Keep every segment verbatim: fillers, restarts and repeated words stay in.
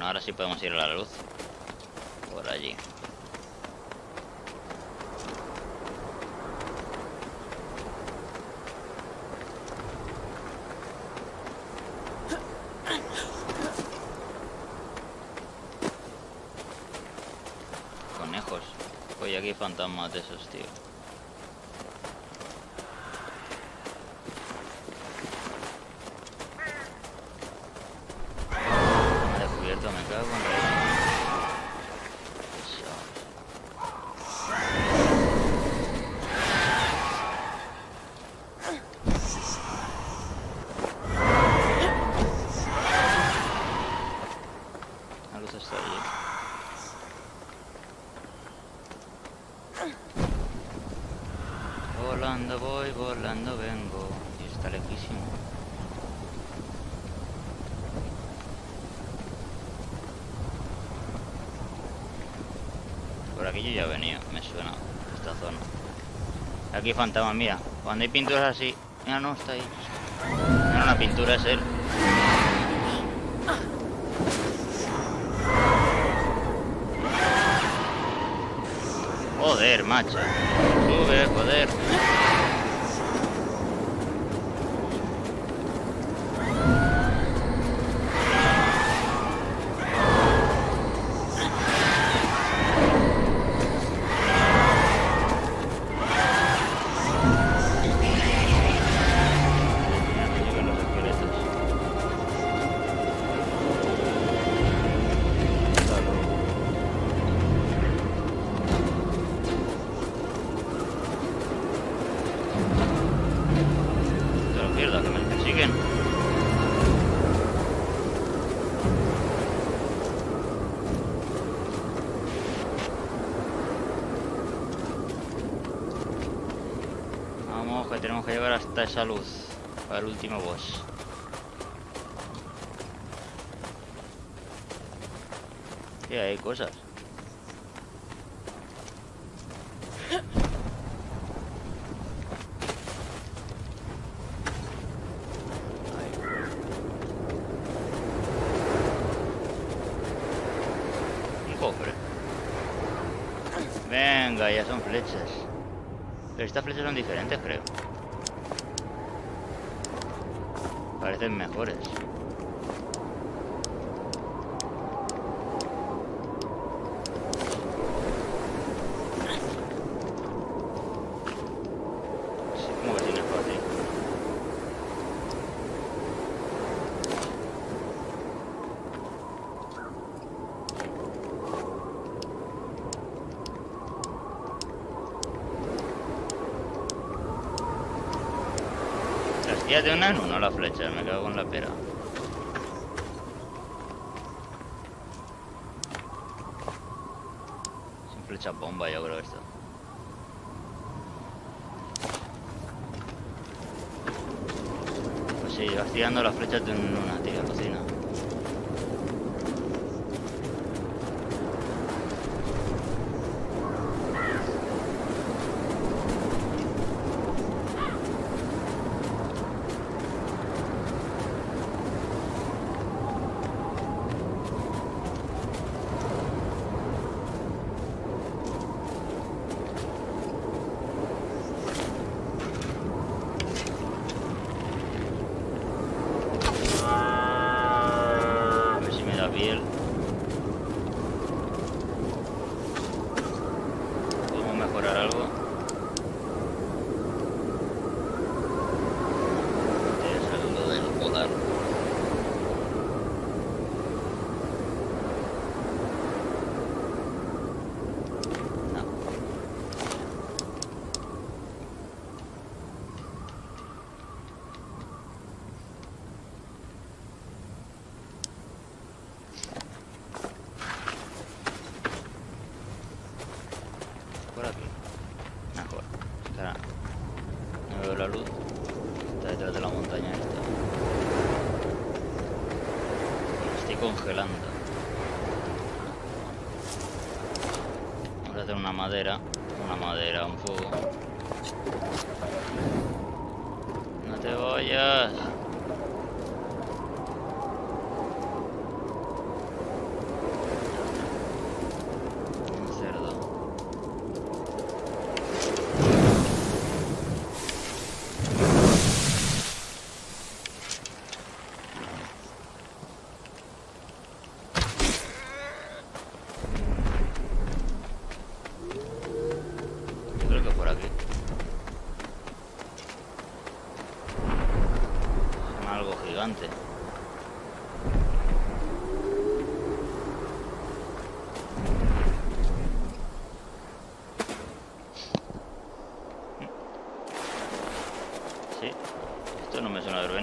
Bueno, ahora sí podemos ir a la luz. Por allí. Conejos. Oye, aquí hay fantasmas de esos, tío. Me he descubierto, me cago en la... La luz está allí. Volando voy, volando vengo. Y está lejísimo. Por aquí yo ya he venido, me suena esta zona. Aquí hay fantasmas, mira. Cuando hay pinturas así. Mira, no, está ahí. No, una pintura es él. Joder, macho. Sube, joder. Que tenemos que llegar hasta esa luz para el último boss. Sí, hay cosas. Un cofre. Venga, ya son flechas. Pero estas flechas son diferentes, creo. Parecen mejores. Sí, como que tiene fácil. Ya de una en uno la flecha, me cago en la pera. Sin flecha bomba, yo creo esto. Pues sí, vas tirando las flechas de una en una, tío, alucina. Piel. ¿Podemos mejorar algo? Es algo del poder. No. Por aquí. Mejor. Espera. No veo la luz. Está detrás de la montaña esta. Me estoy congelando. Vamos a hacer una madera. Una madera, un fuego. No te vayas.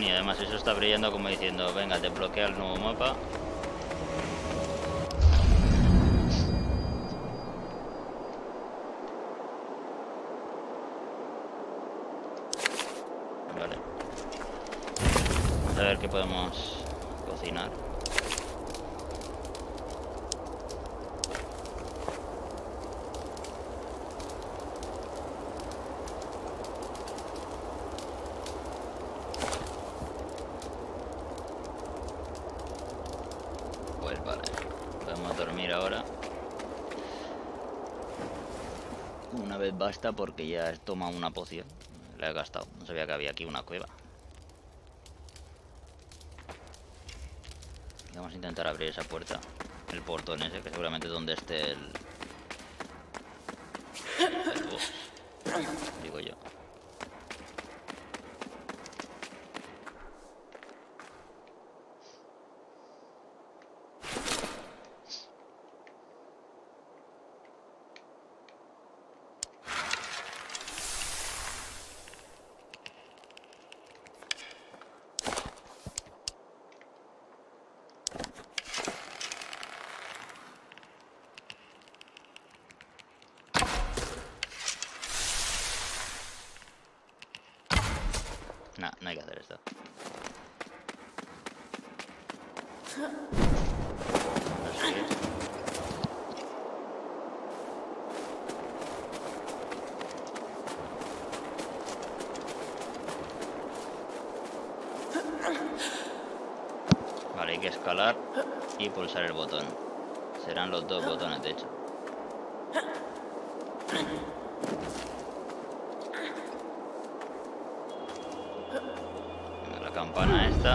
y además eso está brillando como diciendo, venga, te bloquea el nuevo mapa. Vale. Vamos a ver qué podemos cocinar. Pues vale, podemos dormir ahora. Una vez basta porque ya he tomado una poción. La he gastado, no sabía que había aquí una cueva. Y vamos a intentar abrir esa puerta, el portón ese, que seguramente es donde esté el... el boss, digo yo. No, no hay que hacer esto. Así es. Vale, hay que escalar y pulsar el botón. Serán los dos botones, de hecho. La campana esta.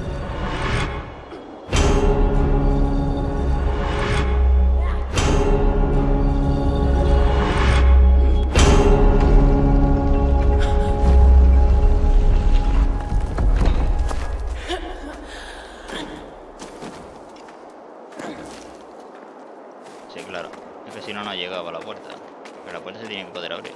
Sí, claro. Es que si no, no llegaba a la puerta. Pero la puerta se tiene que poder abrir.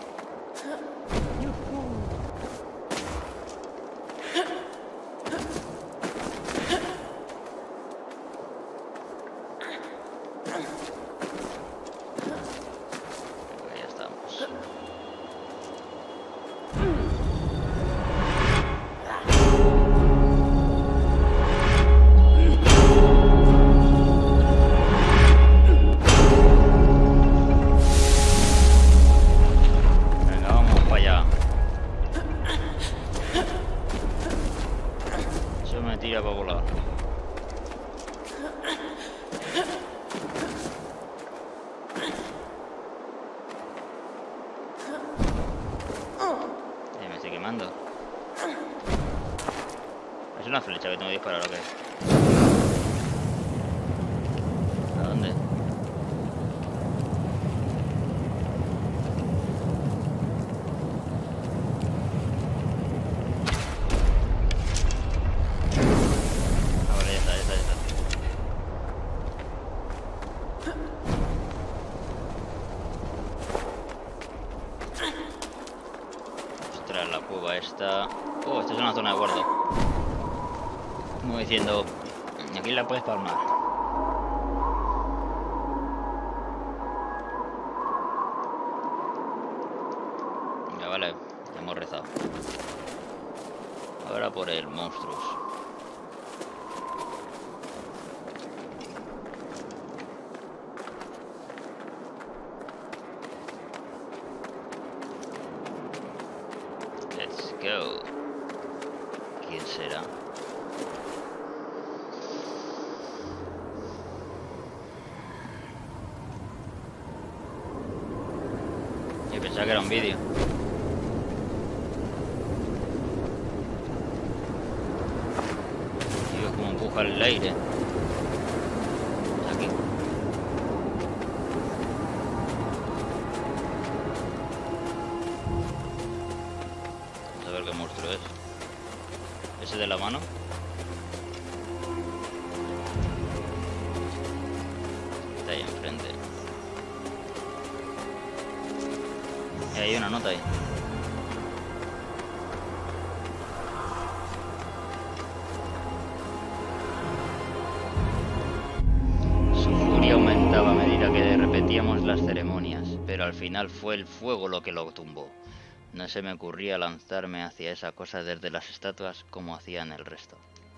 Pues ya estamos. Venga, vamos para allá. Eso me tira para volar. Eh, me estoy quemando. Es una flecha que tengo que disparar, ¿o qué? ¿A dónde? Ah, vale, ya está, ya está, ya está. Ostras, la cueva esta. Oh, esta es una zona de guardo. Como diciendo, aquí la puedes palmar. Ya vale, ya hemos rezado. Ahora por el monstruos. Let's go. ¿Quién será? Yo pensaba que era un vídeo. Tío, como empuja el aire. Aquí. Vamos a ver qué monstruo es. ¿Ese de la mano? Está ahí enfrente. Y hay una nota ahí. repetíamos las ceremonias, pero al final fue el fuego lo que lo tumbó. No se me ocurría lanzarme hacia esa cosa desde las estatuas como hacían el resto.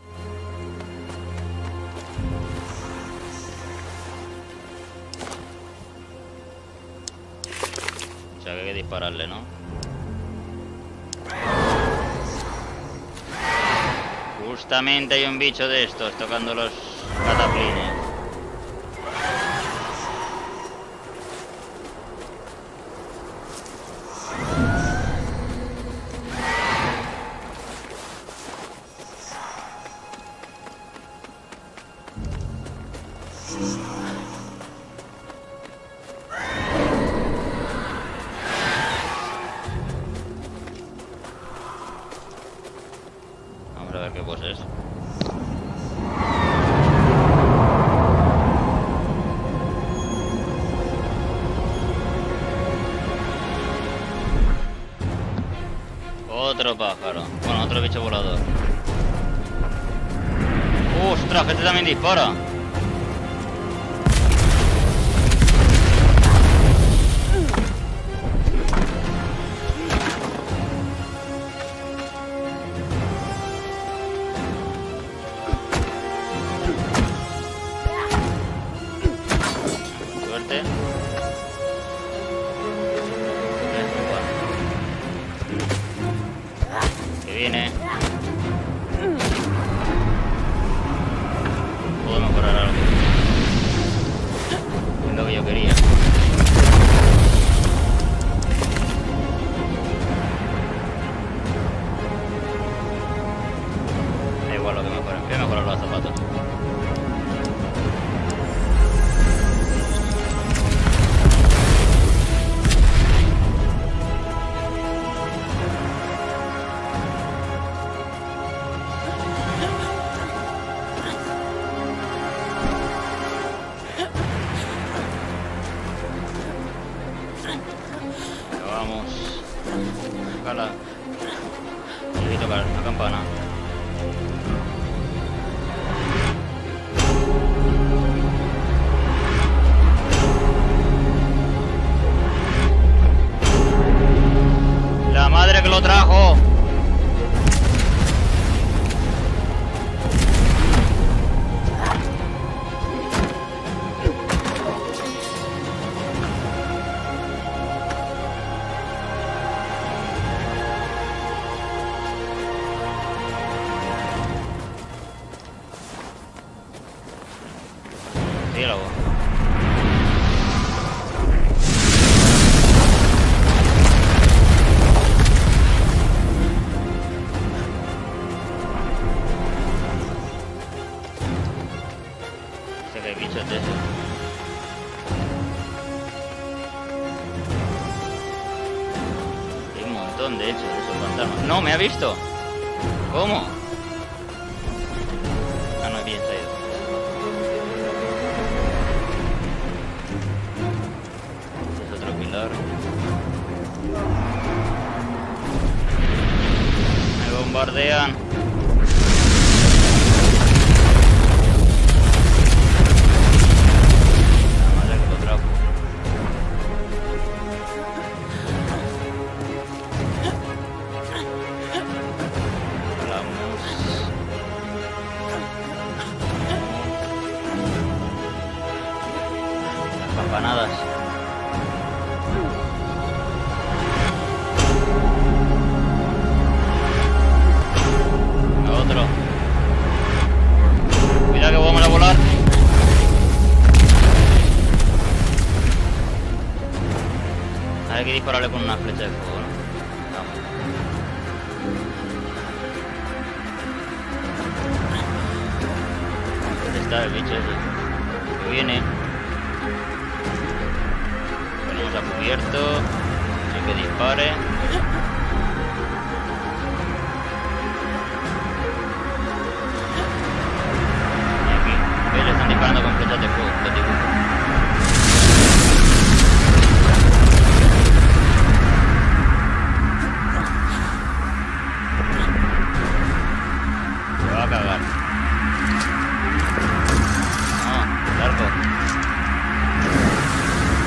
O sea que hay que dispararle, ¿no? Justamente hay un bicho de estos tocando los cataplines. Vamos a ver qué boss es. Otro pájaro. Bueno, otro bicho volador. ¡Ostras! Este también dispara. Suerte. Que viene. Puedo mejorar algo. Es lo que yo quería. Da igual lo que mejoren. Voy a mejorar los zapatos. Vamos. Cala. Y tocar la campana. La madre que lo trajo. Diálogo. Sé que hay bichos de esos. Hay un montón de hechos de esos fantasmas. ¡No! ¡Me ha visto! ¿Cómo? Ah, no, bien, se ha ido. Me bombardean. La madre que lo trajo. Hablamos. Las campanadas. Otro. Cuidado que vamos a volar. Hay que dispararle con una flecha de fuego, ¿no? Vamos. ¿Dónde está el bicho ese? Que viene. Ponemos a cubierto. Así que dispare. Le están disparando con flechas de fuego, lo digo. Me va a cagar. No, largo.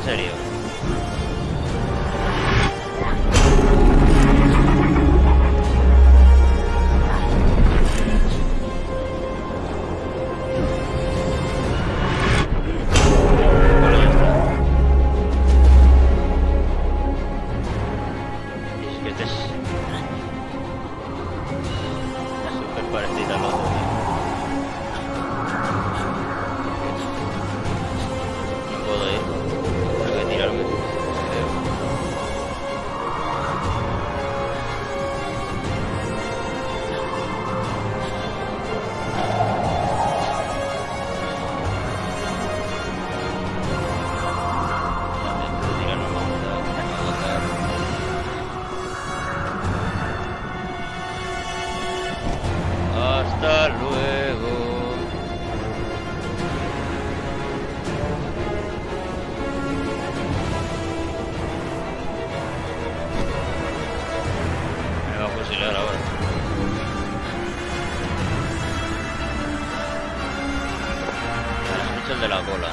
¿En serio? Hasta luego. Me va a fusilar ahora. Hemos hecho el de la cola.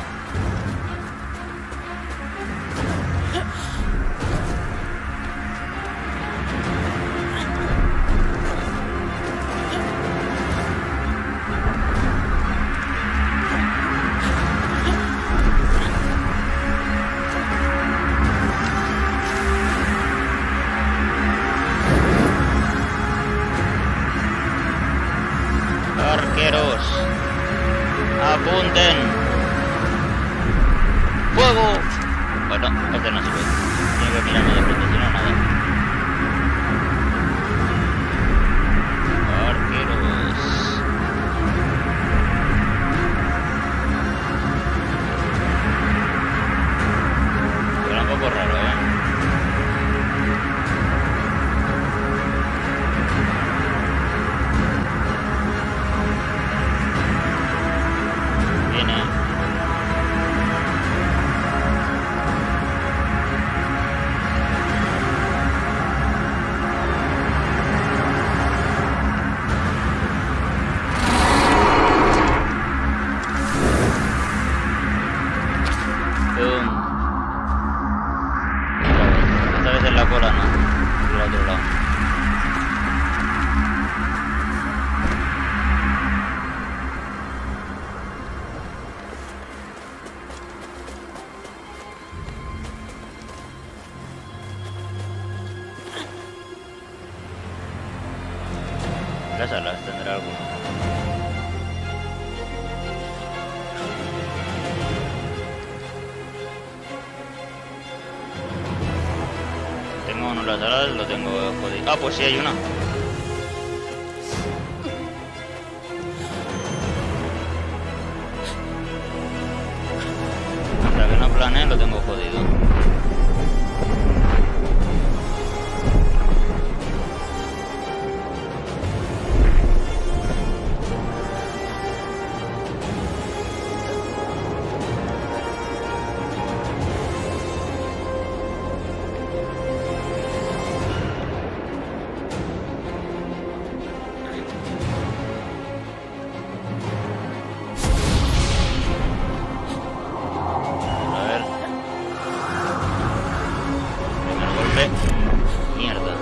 Arqueros, apunten. ¡Fuego! Bueno, este no sirve. Tiene que mirarme de frente, si no, nada. Arqueros. Era un poco raro, ¿eh? Esta vez en la cola no, del otro lado. Las alas tendrá alguno. Tengo uno en las alas, lo tengo jodido. Ah, pues sí hay una. Hasta que no planee lo tengo jodido. Mierda.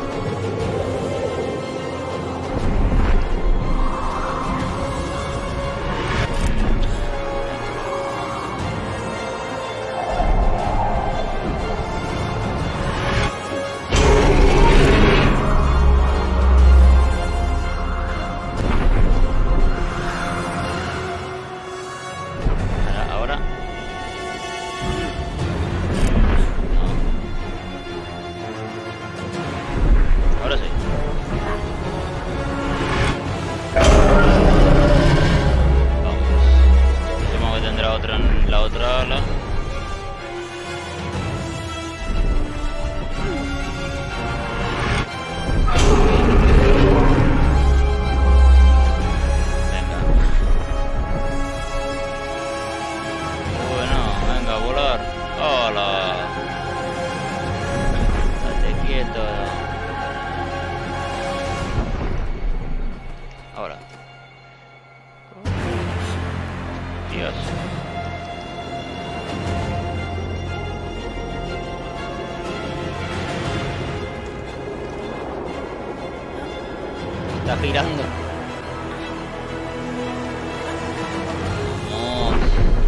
Ahora. Ahora sí. Vamos. Supongo que tendrá otra en la otra ala. Venga. Bueno, venga a volar. ¡Hola! Estate quieto. Ahora. Dios. Está girando. Vamos.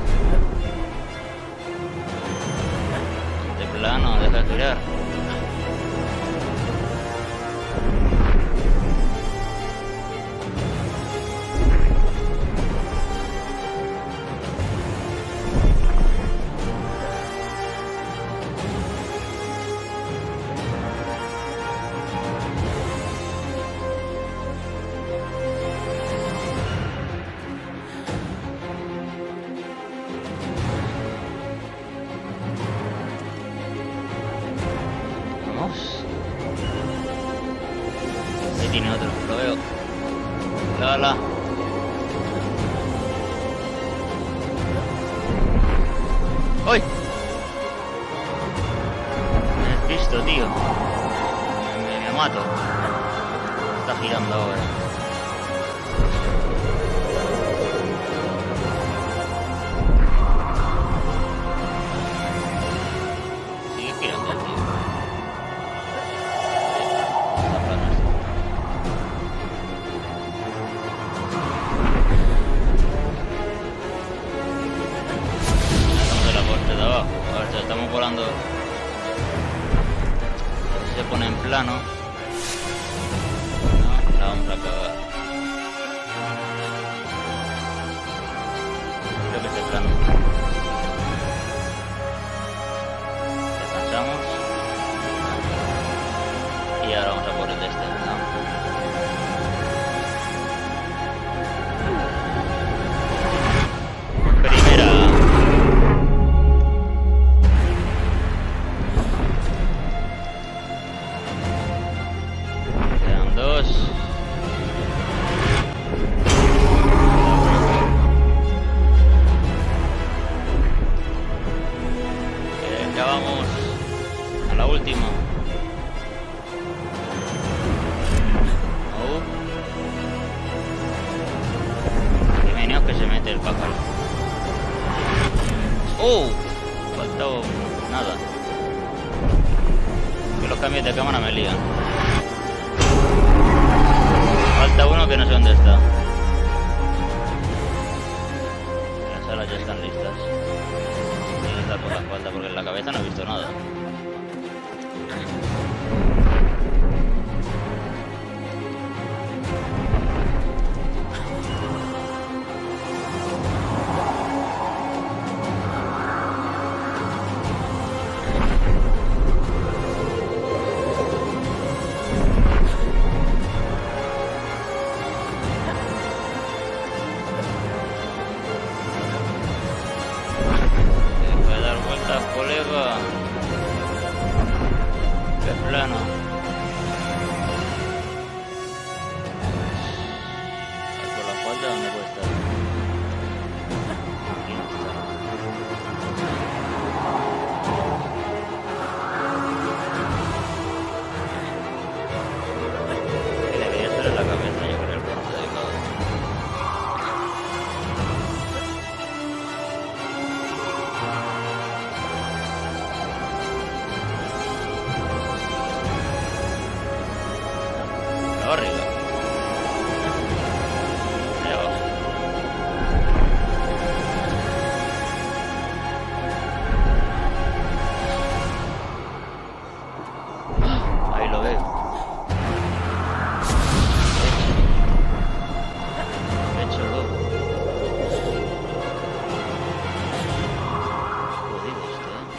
Este plano, deja de girar. Ahí tiene otro, lo veo. La la. ¡Uy! Me has visto, tío. Me, me, me mato. Está girando ahora. Sigue girando el tío. Estamos volando. A ver si se pone en plano. No, la vamos a acabar. Creo que es plano. Descansamos. Y ahora vamos a por el de este, ¿no? Ya vamos a la última. Oh. Qué menos que se mete el pájaro. Oh, faltaba nada. Que los cambios de cámara me lían. Falta uno que no sé dónde está. Las alas ya están listas. Por la espalda porque en la cabeza no he visto nada. Colega, qué plano. Por la espalda, ¿dónde puede estar? Aquí no está. Que debería estar en la cabeza, yo creo, el bronce de cada. Arriba. Ahí abajo. Ahí lo veo. Hecho loco. Jodido este, ¿eh?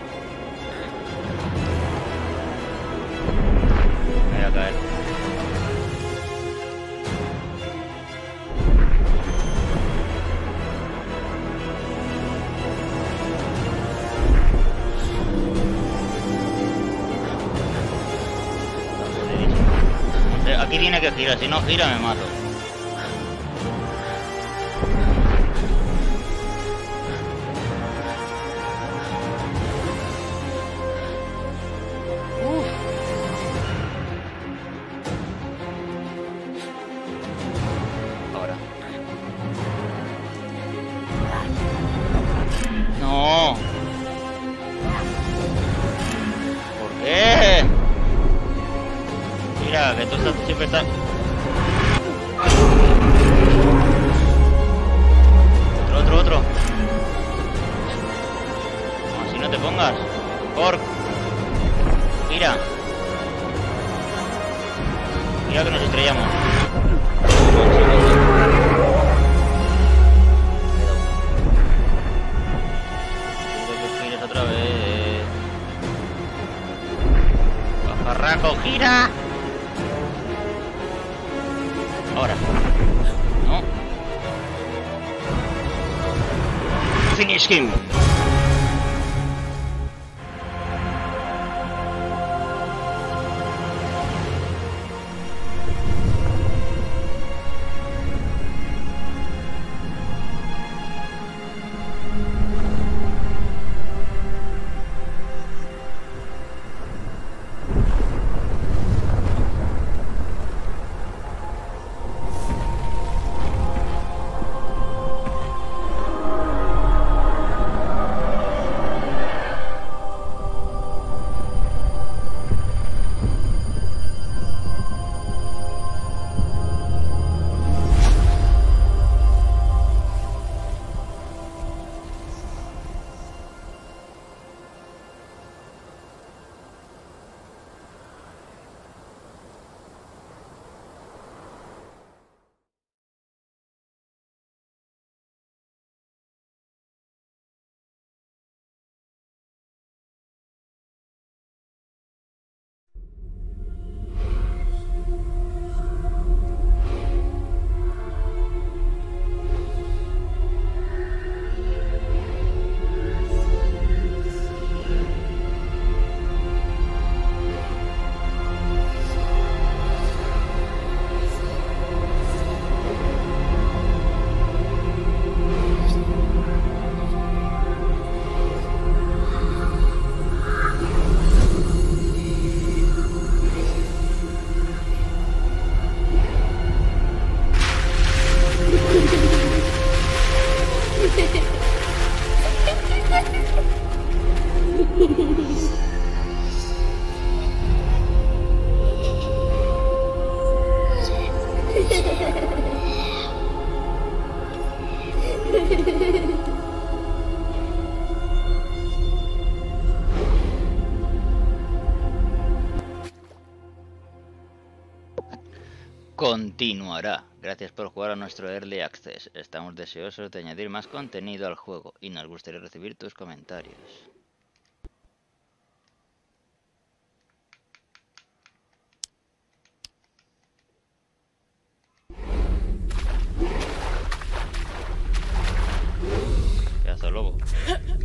Me voy a caer. Aquí tiene que girar, si no gira me mato. Uf. Ahora. No. ¿Por qué? Mira, que tú estás, siempre estás... Finish him. Continuará. Gracias por jugar a nuestro Early Access. Estamos deseosos de añadir más contenido al juego y nos gustaría recibir tus comentarios. Pedazo de lobo.